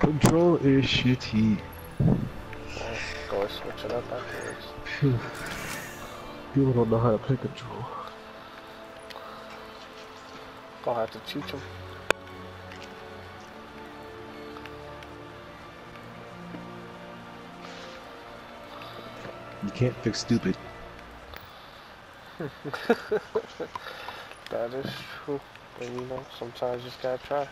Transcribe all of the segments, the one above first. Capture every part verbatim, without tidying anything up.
Control is shitty. Well, go switch it up afterwards. Phew. People don't know how to play control. Gonna have to teach them. You can't fix stupid. That is true. And you know, sometimes you just gotta try.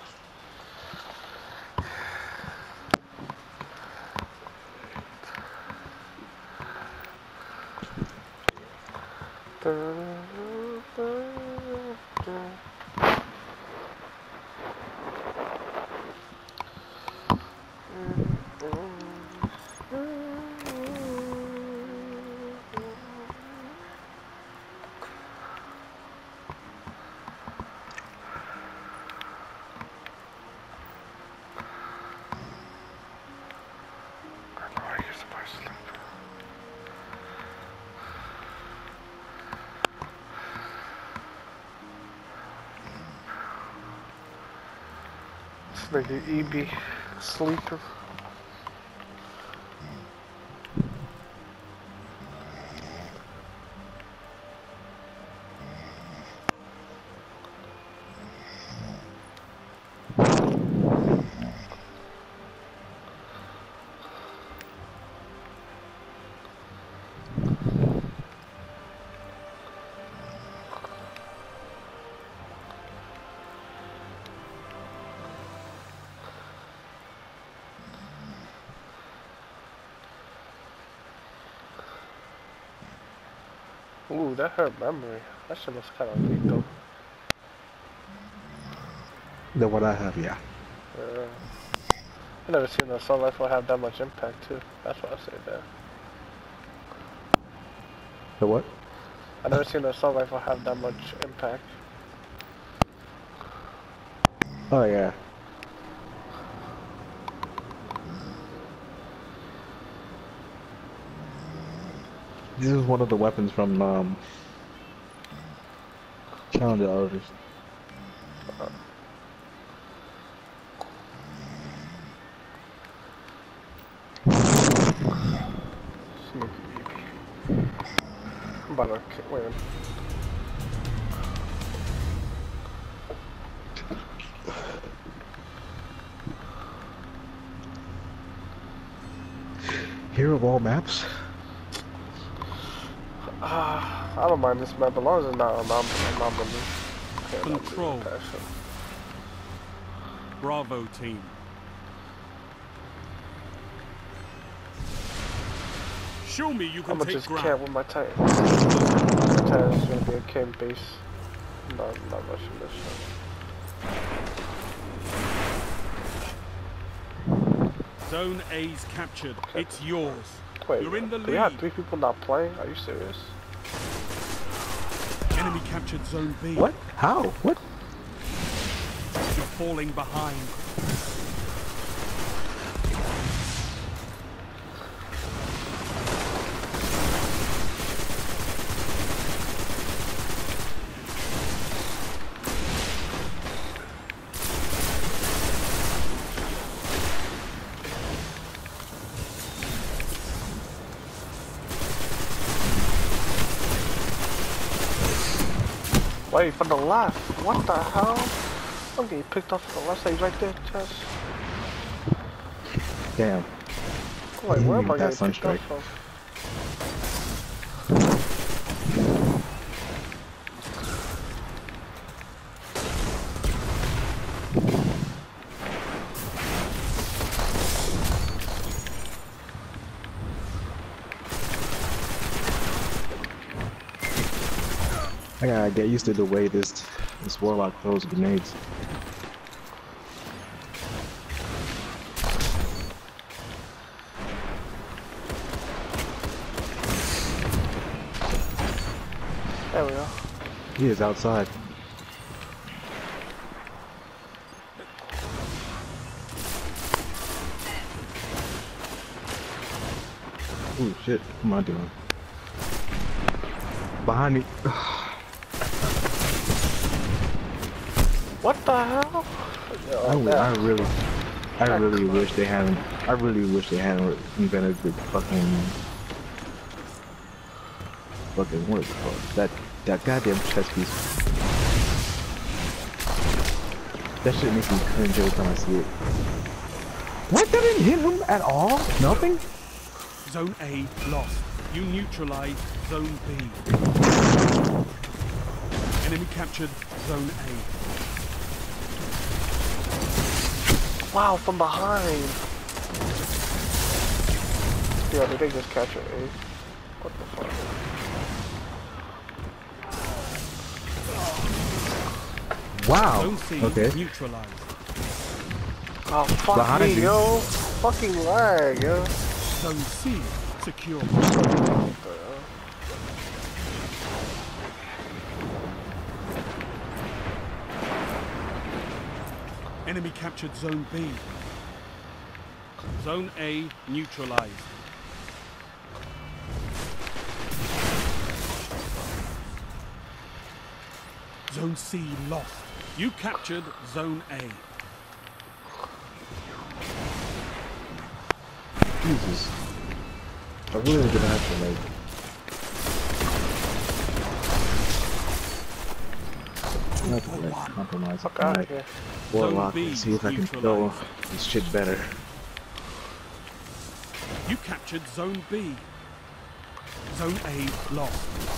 Like an E B sleeper. Ooh, that hurt memory. That shit looks kind of lethal. Than what I have, yeah. Yeah. I've never seen an assault rifle have that much impact too. That's why I say that. The what? I've never seen an assault rifle have that much impact. Oh yeah. This is one of the weapons from um, Challenger Elders. Uh, Sneaky E B. I'm about to kick win. Hero of all maps? Ah, uh, I don't mind this map as long as it's not an anomaly. Control. Bravo team. Show me you can I'm gonna take just ground. camp with my Titan. My Titan is gonna be a camp base. Not, not rushing this shit. Zone A's captured. Okay. It's yours. Wait, You're in the do lead. we have three people not playing? Are you serious? Enemy captured Zone B. What? How? What? You're falling behind. Wait, from the left. What the hell? I'm getting picked off from the left side right there, Chess. Damn. Wait, where am I That getting picked Sunstrike. off from? I gotta get used to the way this this warlock throws grenades. There we go. He is outside. Ooh, shit. What am I doing? Behind me. What the hell? Yo, I, that- I really, I really wish they hadn't. I really wish they hadn't invented the fucking, fucking what is it called? That that goddamn chess piece. That shit makes me cringe every time I see it. What? That didn't hit him at all? Nothing? Zone A lost. You neutralized Zone B. Enemy captured Zone A. Wow, from behind. Yeah, they did just catch it, eh? What the fuck? Wow. Zone C Okay. neutralized. Oh, fuck Behind me, you. yo. Fucking lag, yo. Zone C secure. Enemy captured Zone B. Zone A neutralized. Zone C lost. You captured Zone A. Jesus. I really gonna have to like. I'm gonna have to like compromise Fuck on out my of here. warlock Zone B and see if I can kill neutralized. this shit better. You captured Zone B. Zone A lost.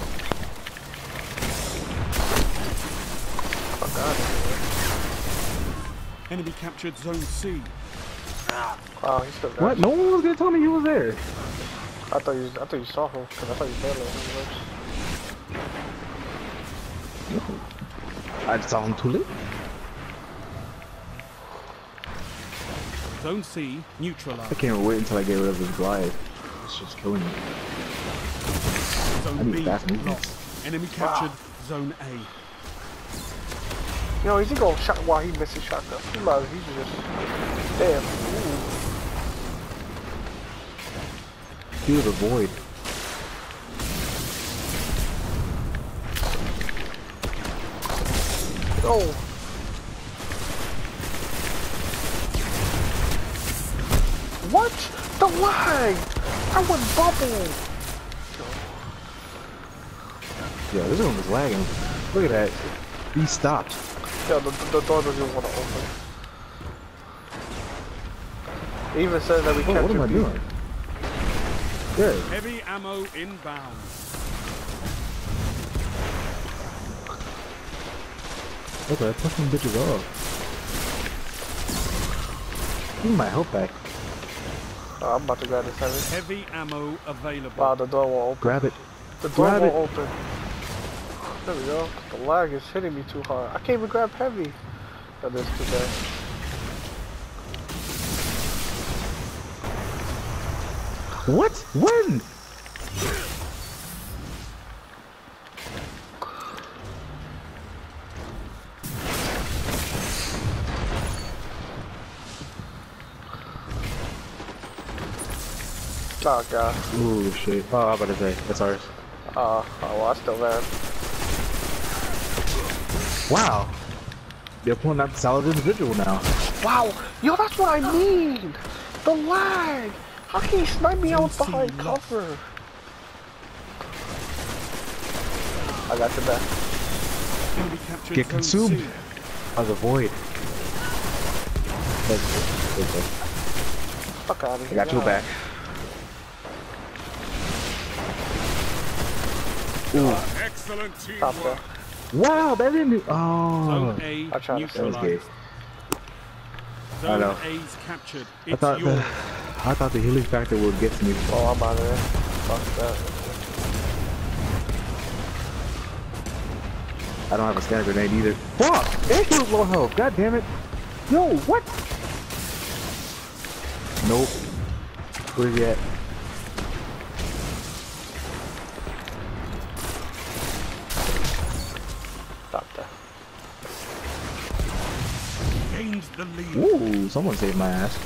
Fuck out of Enemy captured Zone C. here. Wow, he's still there. What? No one was gonna tell me he was there. I thought you, I thought you saw him, because I thought you barely him. I saw him too late. Zone C I neutralized. can't wait until I get rid of this glide. It's just killing me. I Zone need B fast movements. lost. Enemy captured Zone A. Yo, is he going shot while he missed his shotgun? He might, he's just, damn. Ooh. Feel the void. Oh. What? The lag! I went bubble! Yeah, this one was lagging. Look at that. He stopped. Yeah, the, the door doesn't want to open. It even says that we Oh, captured what am I B. doing? Good. Heavy ammo inbound. Okay, push some bitches off. Give me my health back. Oh, I'm about to grab this heavy. Heavy ammo available. Wow, the door won't open. Grab it. The door grab won't it. open. There we go. The lag is hitting me too hard. I can't even grab heavy. That is too bad. What? When? Oh god. Ooh, shit. Oh, I'm about to say. That's ours. Uh, oh, well, I still ran. Wow. They're pulling out the solid individual now. Wow! Yo, that's what I mean! The lag! How can he snipe me out behind cover? I got your back. Enemy captured Get Zone consumed C. by the void. That's it. Okay. Fuck out of I here. got your back. Ooh. Excellent Stop teamwork. there. Wow, that didn't. Oh. Zone A I tried to say That was gay. neutralized. I know. Zone A's captured. I It's thought yours. the, I thought the healing factor would get to me. Oh, I'm out of there. Fuck that. I don't have a scanner grenade either. Fuck! And he was low health. God damn it. Yo, what? Nope. Where is he at? Stop that. Gained the lead. Ooh, someone saved my ass.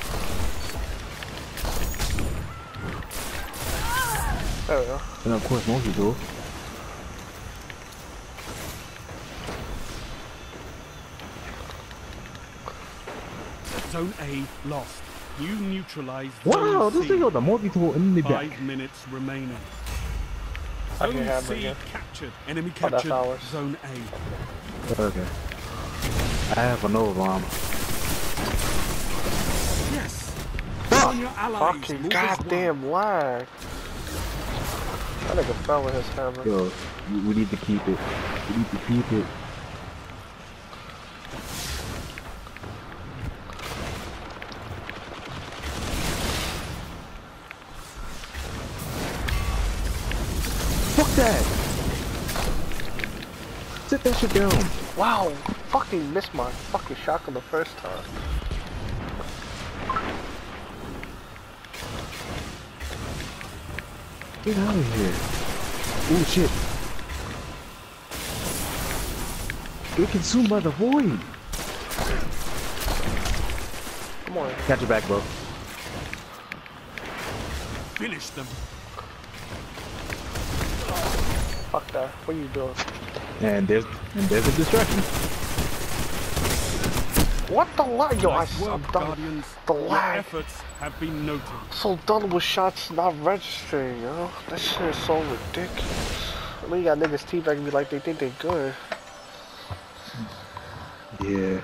There we go. And of course, most people. Zone A lost. You neutralized Wow, Zone this C. thing got the multi-tool in the back. Five minutes remaining. I can Zone have C it, captured. Enemy Oh, that's captured ours. Zone A. Okay. I have a Nova bomb. Yes. On your allies. Fucking Move as one. goddamn lag. That nigga fell with his hammer. Yo, we we need to keep it. We need to keep it. Fuck that! Sit that shit down. Wow, fucking missed my fucking shotgun the first time. Get out of here. Oh shit. Get consumed by the void. Come on. Catch your back, bro. Finish them. Fuck that. What are you doing? And there's and there's a distraction. What the lag? Yo, I, Nice I'm work, done. Guardians. The Your lag. efforts have been noted. So done with shots not registering, yo. That shit is so ridiculous. I mean, you got niggas teabagging me like they think they good. Yeah.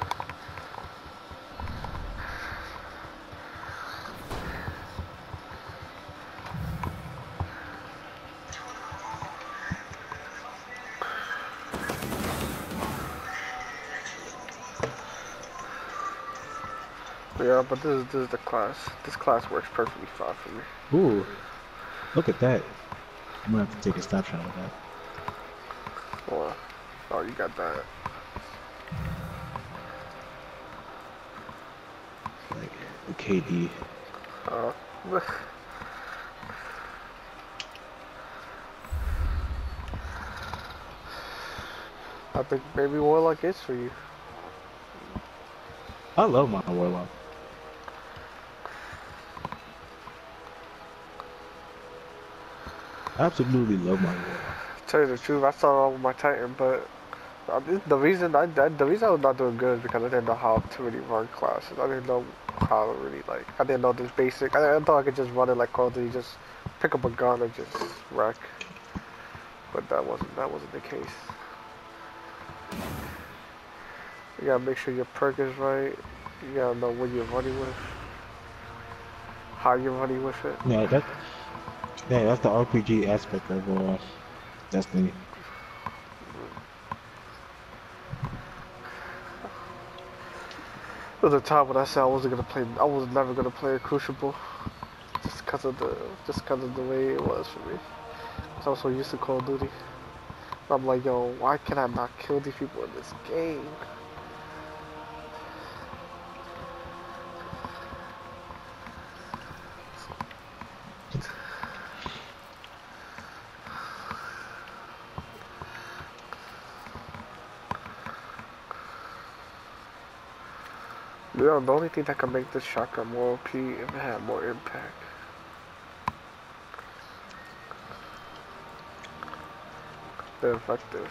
Yeah, but this is this is the class. This class works perfectly fine for me. Ooh. Look at that. I'm gonna have to take a snapshot of that. Well, oh, you got that. Like the K D. Uh, I think maybe Warlock is for you. I love my Warlock. Absolutely love my Warlock. Tell you the truth, I started off with my Titan, but uh, this- the reason I, I the reason I was not doing good is because I didn't know how to really run classes. I didn't know how to really like. I didn't know this basic. I, I thought I could just run it like Call of Duty, just pick up a gun and just wreck. But that wasn't that wasn't the case. You gotta make sure your perk is right. You gotta know what you're running with, how you're running with it. Yeah, that yeah, that's the R P G aspect of uh, Destiny. There was a time when I said I wasn't gonna play. I was never gonna play a Crucible, just because of the just because of the way it was for me. Cause I was so used to Call of Duty. And I'm like, yo, why can I not kill these people in this game? You know, the only thing that can make this shotgun more O P if it had more impact. They're effective.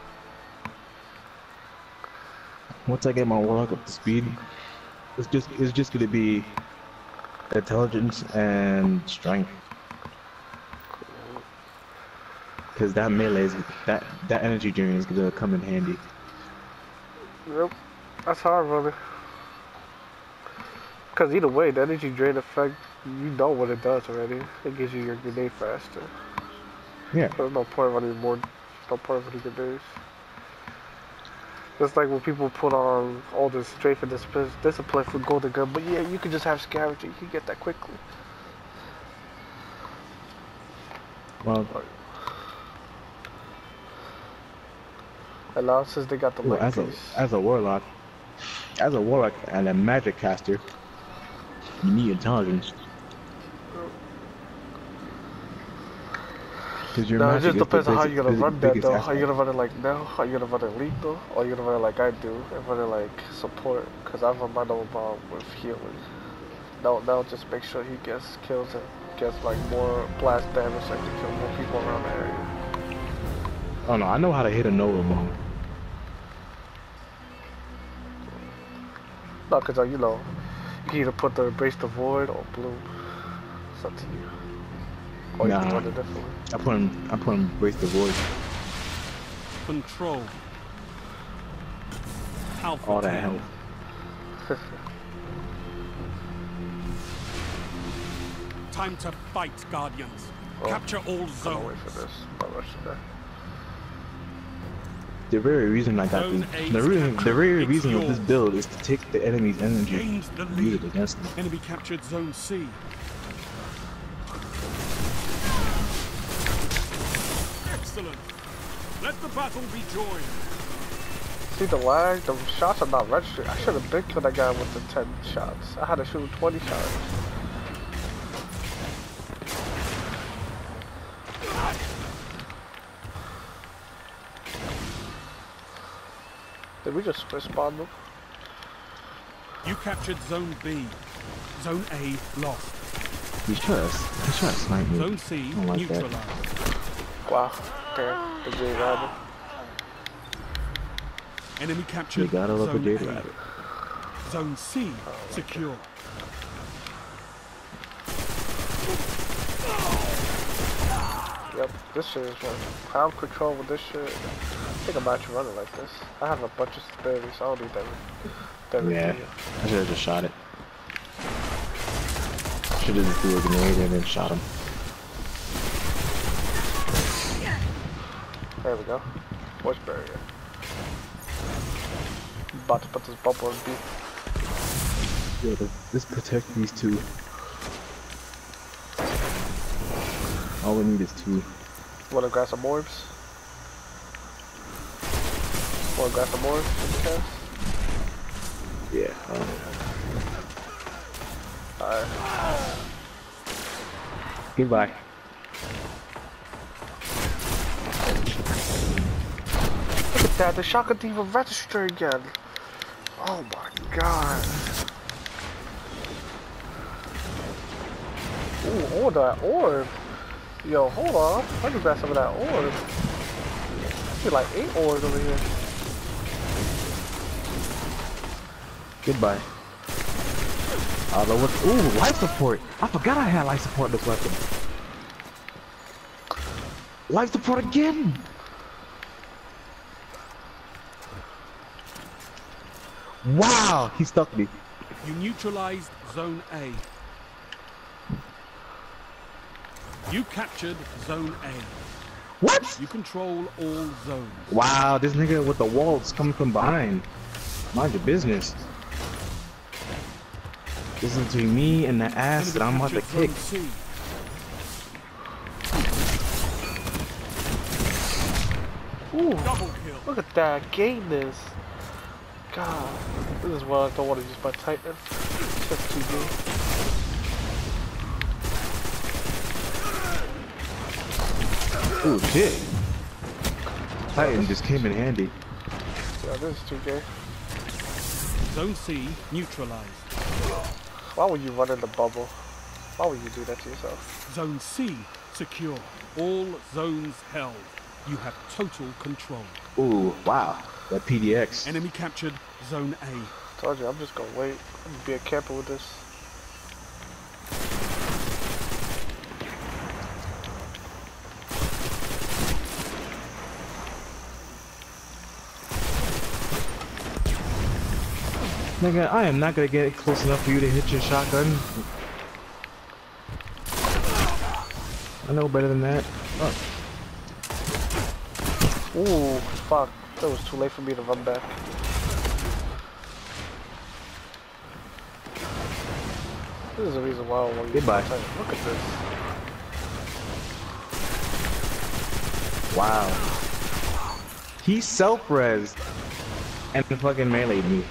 Once I get my Warlock up to speed, it's just it's just gonna be intelligence and strength. Cause that melee is that that energy drain is gonna come in handy. Yep, that's how I run it. Cause either way, the energy drain effect, you know what it does already. It gives you your grenade faster. Yeah. There's no point running more, no point running grenades. It's like when people put on all this strafe and discipline, discipline for golden gun, but yeah, you can just have scavenger, you can get that quickly. Well, And now since they got the well, light as a piece, as a warlock, as a warlock and a magic caster, you need intelligence. Cause your no, it magic just is the depends on how basic- you're gonna the run that biggest though. How aspect. you gonna run it like now? How you gonna run it lethal? Or you gonna run it like I do and run it like support? Cause I run my double bomb with healing. That'll, that'll just make sure he gets kills and gets like more blast damage so he can kill more people around the area. Oh no, I know how to hit a Nova bomb. No, cause uh, you know, You can either put the Embrace the Void or blue. It's up to you. Or you can Nah. run it differently. I put him. I put him Embrace the Void. Control. Alpha All that tail. health. Time to fight, Guardians. Oh, Capture all I'm gonna zones. wait for this. Not rush to that. The very reason I got Zone this, A's the reason, the very captured. reason It's of this yours. build is to take the enemy's energy Gained the and use lead. it against them. Enemy captured Zone C. Excellent. Let the battle be joined. See the lag? The shots are not registering. I should have been killed that guy with the ten shots. I had to shoot twenty shots. Did we just respawn them? You captured Zone B. Zone A lost. He's trying to, he's trying to snipe me. Zone C I don't like that. neutralized. Wow. Damn. The Jade Rabbit. Enemy You captured gotta love a Zone Jade A. Rabbit. Zone C secure. Yep, this shit is fun. Crowd control with this shit. I think I'm actually running like this. I have a bunch of stability, so I don't need that. that Yeah, review. I should have just shot it. Should have just threw a grenade and then shot him. There we go. Voice barrier. About to put this bubble in B. Yeah, but let's protect these two. All we need is two. Wanna grab some orbs? Wanna grab some orbs in the chest? Yeah. Um, Alright. goodbye. Look at that, the Shaka Diva register again. Oh my god. Ooh, oh that orb. Yo, hold on. I can grab some of that orb. I see like eight orbs over here. Goodbye. Although what? Ooh, life support. I forgot I had life support in this weapon. Life support again. Wow, he stuck me. You neutralized Zone A. You captured Zone A. What? You control all zones. Wow, this nigga with the walls coming from behind. Mind your business. This is between me and the ass that I'm about to Captured kick. Zone C. Ooh, Double kill. look at that gameness. God, this is why I don't want to use my Titan. It's just too good. Ooh, shit. Titan just came in handy. Yeah, this is too gay. Zone C neutralized. Why would you run in the bubble? Why would you do that to yourself? Zone C secure. All zones held. You have total control. Ooh, wow. That P D X. Enemy captured Zone A. Told you, I'm just gonna wait. I'm gonna be a camper with this. Nigga, I am not gonna get close enough for you to hit your shotgun. I know better than that. Oh. Ooh, fuck. It was too late for me to run back. This is the reason why I don't want to use Goodbye. my Titan. Look at this. Wow. He self-resed and fucking meleeed me.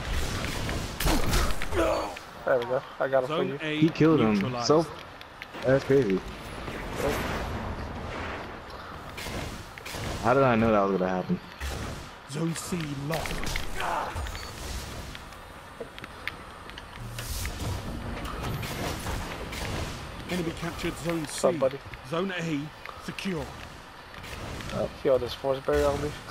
There we go. I got it for Zone you. A He killed him. neutralized. Self. That's crazy. How did I know that was gonna happen? Zone C lost. Enemy captured Zone C. up, buddy? Zone A secure. Yo, this force barrier on me.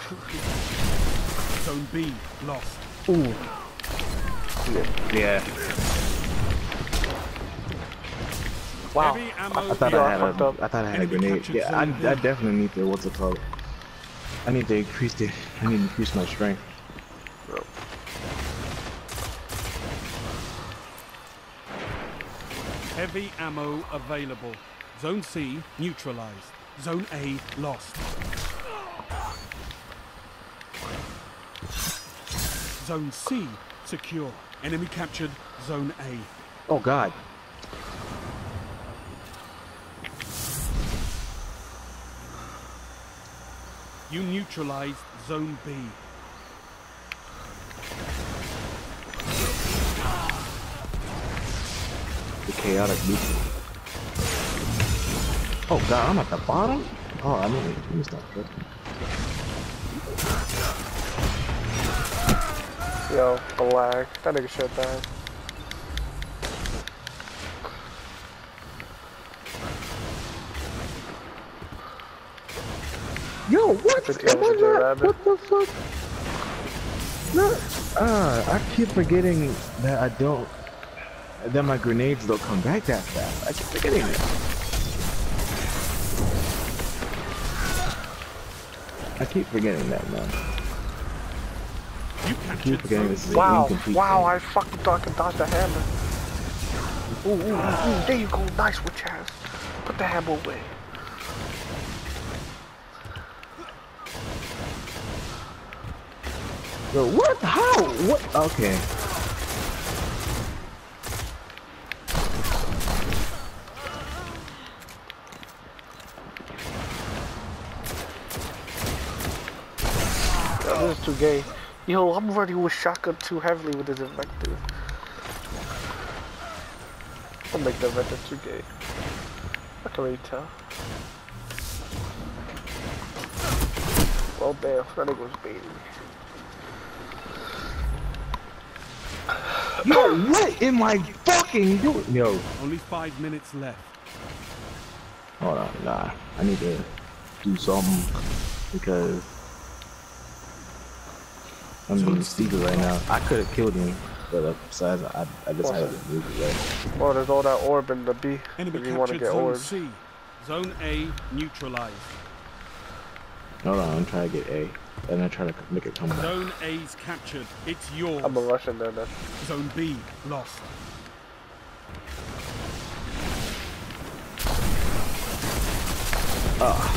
Zone B lost. Ooh. Yeah. Wow. Heavy I, ammo I thought Yo, I I had fucked a, up. I thought I had a Enemy grenade. captured Yeah, I, zone I B. definitely need to, what's it called? I need to increase the, I need to increase my strength. Bro. Heavy ammo available. Zone C neutralized. Zone A lost. Zone C secure. Enemy captured Zone A. Oh God. You neutralized Zone B. The chaotic loop. Oh God, I'm at the bottom? Oh, I mean, let me stop tripping. Yo, the lag. That nigga shit died. Yo, what? Good kill Am I with the not? J-Rabbit. What the fuck? No. Ah, I keep forgetting that I don't. That my grenades don't come back that fast. I keep forgetting that. I keep forgetting that, man. You I keep captured forgetting Zone this is C. an Wow, incomplete wow, thing. I fucking thought I could dodge the hammer. Ooh, ooh, ooh, ooh, there you go, nice with Chaz. Put the hammer away. Yo, what? How? What? Okay. Yo, this is too gay. Yo, I'm running with shotgun too heavily with this invector. I'll make the invector too gay. I can already tell. Well, damn, that nigga was baiting me. Yo, what am I fucking doing? Yo, Only five minutes left. hold on, nah. I need to do something because I'm being stupid right now. I could have killed him, but uh, besides, I, I decided to move it right. Oh, there's all that orb in the B. Enemy If you want to captured get Zone orbs. C. Zone A neutralized. Hold on, I'm trying to get A, and I try to make it come back. Zone A's captured. It's yours. I'm a Russian then. then. Zone B lost. Ah,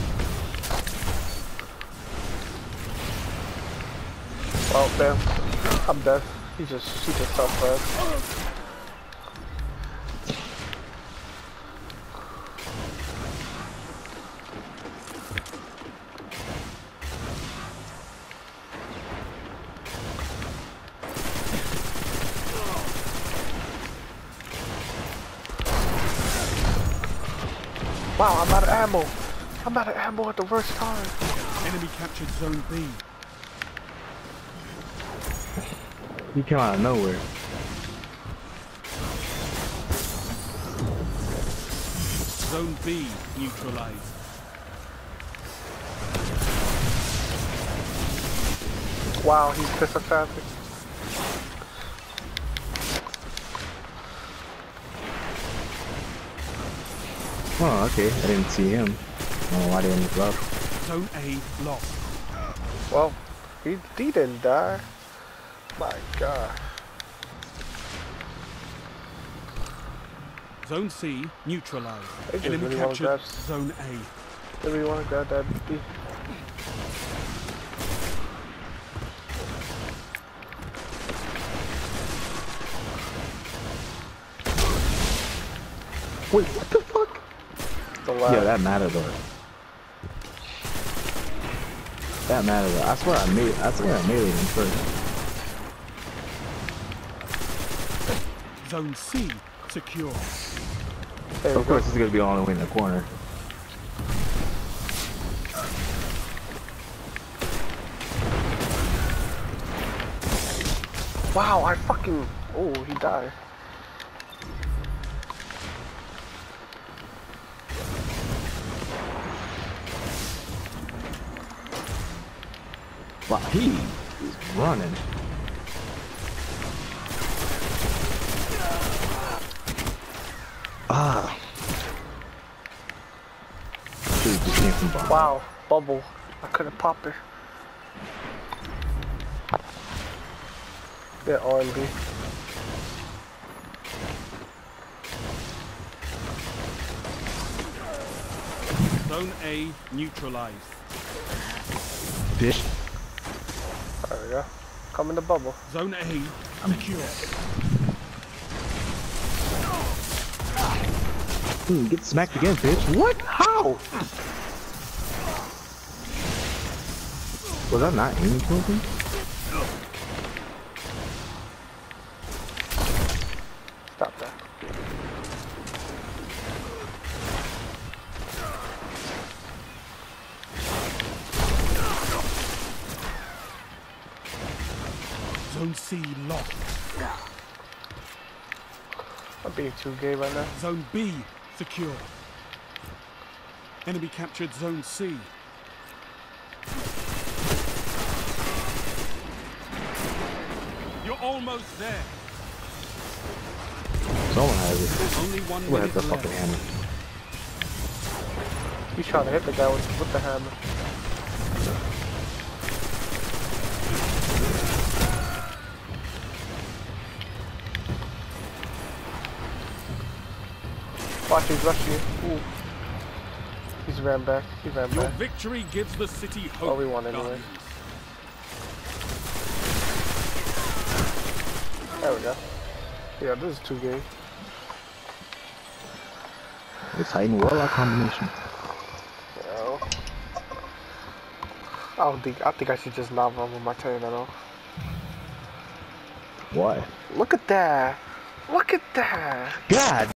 Well, damn. I'm dead. He just, he just self-fed. Wow, I'm out of ammo. I'm out of ammo at the worst time. Enemy captured Zone B. he came out of nowhere. Zone B neutralized. Wow, he's pissed assassin. Oh, okay. I didn't see him. Oh, I didn't look up. Zone A lost. Well, he, he didn't die. My God. Zone C neutralized. They just Enemy really wanna captured grab- Zone A. Do we want to grab that B? Wait, what the fuck? The last. Yeah, that mattered though. That mattered though. I swear I made. I swear I made it in first. Zone C secure. There you Of go. course, it's gonna be all the way in the corner. Wow, I fucking. Oh, he died. Wow, he is running. Ah, Wow, bubble. I couldn't pop it. Yeah, R and B. Zone A neutralized. Fish. There we go. Come in the bubble. Zone A secure. Hmm, get smacked again, bitch. What? How? Was I not aiming for him? Stop that. Zone C locked. I'm being too gay right now. Zone B secure. Enemy captured Zone C. You're almost there. Someone has it. Only one Who has minute the left. fucking hammer? He's trying to hit the guy with, with the hammer. Watch, he's rushing you. Ooh. He's ran back. He ran Your back. victory gives the city hope. Oh, we won anyway. Guardians. There we go. Yeah, this is too gay. It's hiding warlock combination. No. I don't think. I think I should just not run with my turn at all. Why? Look at that. Look at that. God